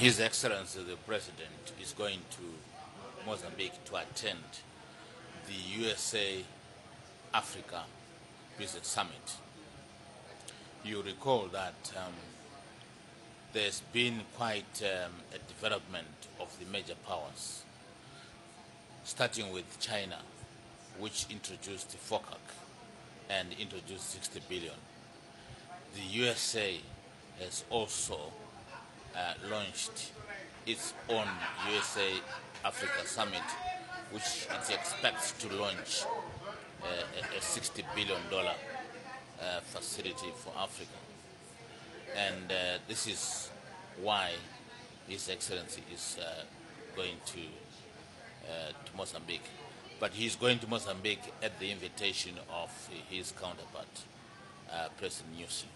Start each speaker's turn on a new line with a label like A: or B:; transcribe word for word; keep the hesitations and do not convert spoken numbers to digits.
A: His Excellency the President is going to Mozambique to attend the U S A Africa Business Summit. You recall that um, there's been quite um, a development of the major powers, starting with China, which introduced the FOCAC and introduced sixty billion. The U S A has also uh, launched its own U S A Africa Summit, which it expects to launch uh, a sixty billion dollars uh, facility for Africa. And uh, this is why His Excellency is uh, going to, uh, to Mozambique. But he's going to Mozambique at the invitation of his counterpart, uh, President Nyusi.